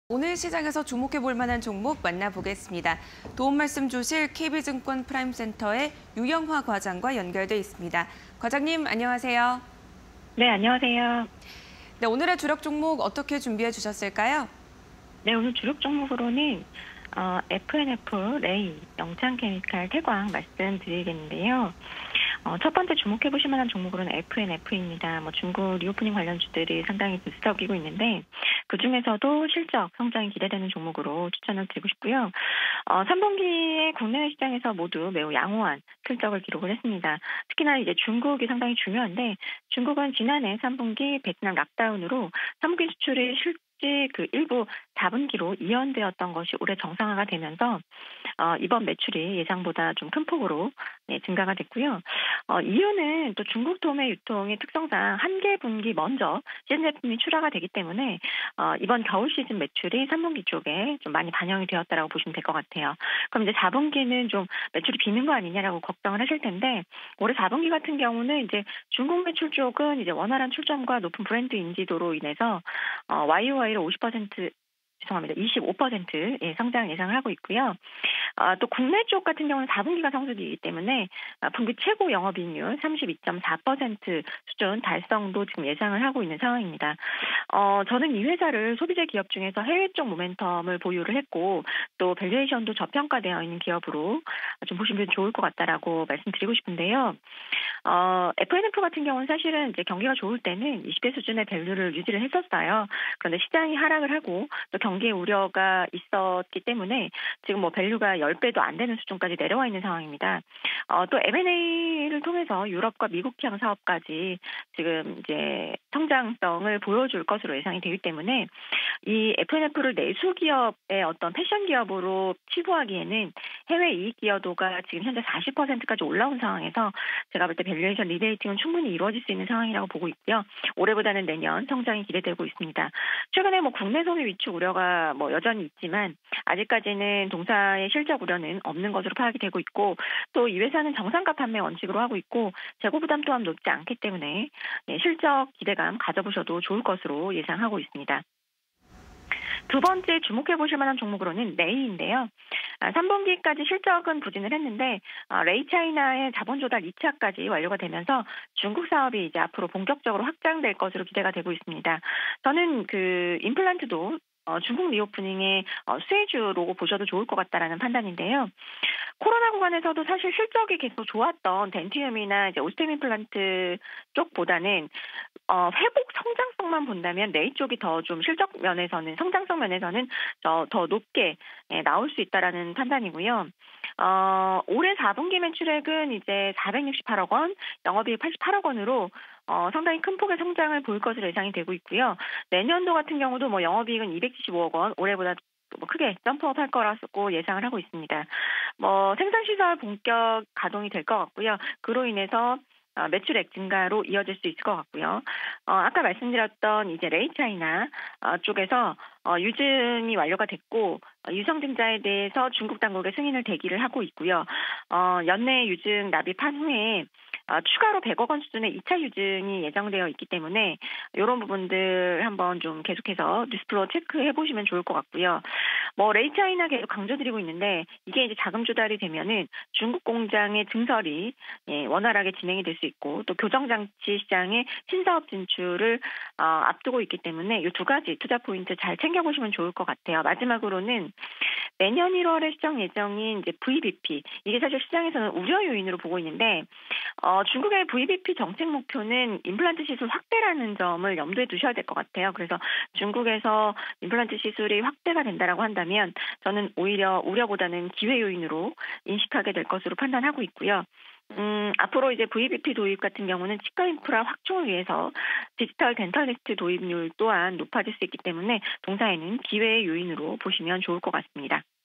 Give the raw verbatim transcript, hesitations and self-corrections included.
오늘 시장에서 주목해 볼 만한 종목 만나보겠습니다. 도움 말씀 주실 케이비증권 프라임센터의 유영화 과장과 연결돼 있습니다. 과장님, 안녕하세요. 네, 안녕하세요. 네, 오늘의 주력 종목 어떻게 준비해 주셨을까요? 네, 오늘 주력 종목으로는 어, 에프엔에프, 레이, 영창케미칼, 태광 말씀드리겠는데요. 어, 첫 번째 주목해 보실 만한 종목으로는 에프엔에프입니다. 뭐 중국 리오프닝 관련주들이 상당히 부스덕이고 있는데 그중에서도 실적 성장이 기대되는 종목으로 추천을 드리고 싶고요. 어, 삼 분기에 국내 시장에서 모두 매우 양호한 실적을 기록을 했습니다. 특히나 이제 중국이 상당히 중요한데 중국은 지난해 삼 분기 베트남 락다운으로 삼 분기 수출이 실 그 일부 사 분기로 이연되었던 것이 올해 정상화가 되면서 어, 이번 매출이 예상보다 좀 큰 폭으로 네, 증가가 됐고요. 어, 이유는 또 중국 도매 유통의 특성상 한 개 분기 먼저 시즌 제품이 출하가 되기 때문에 어, 이번 겨울 시즌 매출이 삼 분기 쪽에 좀 많이 반영이 되었다라고 보시면 될 것 같아요. 그럼 이제 사 분기는 좀 매출이 비는 거 아니냐라고 걱정을 하실 텐데 올해 사 분기 같은 경우는 이제 중국 매출 쪽은 이제 원활한 출점과 높은 브랜드 인지도로 인해서 어, 와이오와이로 오십 퍼센트 죄송합니다. 이십오 퍼센트 예, 성장 예상을 하고 있고요. 아, 또 국내 쪽 같은 경우는 사 분기가 성수기이기 때문에 아, 분기 최고 영업이익률 삼십이 점 사 퍼센트 수준 달성도 지금 예상을 하고 있는 상황입니다. 어, 저는 이 회사를 소비재 기업 중에서 해외 쪽 모멘텀을 보유를 했고 또 밸류에이션도 저평가되어 있는 기업으로 좀 보시면 좋을 것 같다라고 말씀드리고 싶은데요. 어, 에프엔에프 같은 경우는 사실은 이제 경기가 좋을 때는 이십 배 수준의 밸류를 유지를 했었어요. 그런데 시장이 하락을 하고 또 경기의 우려가 있었기 때문에 지금 뭐 밸류가 십 배도 안 되는 수준까지 내려와 있는 상황입니다. 어, 또 엠앤에이를 통해서 유럽과 미국 향 사업까지 지금 이제 성장성을 보여줄 것으로 예상이 되기 때문에 이 에프엔에프를 내수 기업의 어떤 패션 기업으로 치부하기에는 해외 이익 기여도가 지금 현재 사십 퍼센트까지 올라온 상황에서 제가 볼 때 밸류에이션 리베이팅은 충분히 이루어질 수 있는 상황이라고 보고 있고요. 올해보다는 내년 성장이 기대되고 있습니다. 최근에 뭐 국내 소비 위축 우려가 뭐 여전히 있지만 아직까지는 동사의 실적 우려는 없는 것으로 파악이 되고 있고 또 이 회사는 정상가 판매 원칙으로 하고 있고 재고 부담 또한 높지 않기 때문에 실적 기대감 가져보셔도 좋을 것으로 예상하고 있습니다. 두 번째 주목해 보실 만한 종목으로는 레이인데요. 삼 분기까지 실적은 부진을 했는데 레이 차이나의 자본 조달 이 차까지 완료가 되면서 중국 사업이 이제 앞으로 본격적으로 확장될 것으로 기대가 되고 있습니다. 저는 그 임플란트도 어, 중국 리오프닝의 어, 수혜주로 보셔도 좋을 것 같다라는 판단인데요. 코로나 구간에서도 사실 실적이 계속 좋았던 덴티움이나 이제 오스템 임플란트 쪽보다는 어, 회복 성장성만 본다면 레이 쪽이 더 좀 실적 면에서는 성장성 면에서는 더, 더 높게 예, 나올 수 있다라는 판단이고요. 어, 올해 사 분기 매출액은 이제 사백육십팔억 원, 영업이익 팔십팔억 원으로 어, 상당히 큰 폭의 성장을 보일 것으로 예상이 되고 있고요. 내년도 같은 경우도 뭐 영업이익은 이백칠십오억 원, 올해보다 뭐 크게 점프업 할 거라고 예상을 하고 있습니다. 뭐 생산시설 본격 가동이 될 것 같고요. 그로 인해서 어, 매출액 증가로 이어질 수 있을 것 같고요. 어, 아까 말씀드렸던 이제 레이 차이나 어, 쪽에서 어, 유증이 완료가 됐고 어, 유성증자에 대해서 중국 당국의 승인을 대기를 하고 있고요. 어, 연내 유증 납입한 후에 어, 추가로 백억 원 수준의 이 차 유증이 예정되어 있기 때문에 이런 부분들 한번 좀 계속해서 뉴스플로우 체크해 보시면 좋을 것 같고요. 뭐 레이 차이나 계속 강조드리고 있는데 이게 이제 자금 조달이 되면은 중국 공장의 증설이 예, 원활하게 진행이 될 수 있고 또 교정장치 시장의 신사업 진출을 어, 앞두고 있기 때문에 이 두 가지 투자 포인트 잘 챙겨보시면 좋을 것 같아요. 마지막으로는 내년 일월에 시정 예정인 이제 브이비피 이게 사실 시장에서는 우려 요인으로 보고 있는데 어, 중국의 브이비피 정책 목표는 임플란트 시술 확대라는 점을 염두에 두셔야 될 것 같아요. 그래서 중국에서 임플란트 시술이 확대가 된다라고 한다면 저는 오히려 우려보다는 기회 요인으로 인식하게 될 것으로 판단하고 있고요. 음, 앞으로 이제 브이비피 도입 같은 경우는 치과 인프라 확충을 위해서 디지털 덴탈리스트 도입률 또한 높아질 수 있기 때문에 동사에는 기회의 요인으로 보시면 좋을 것 같습니다.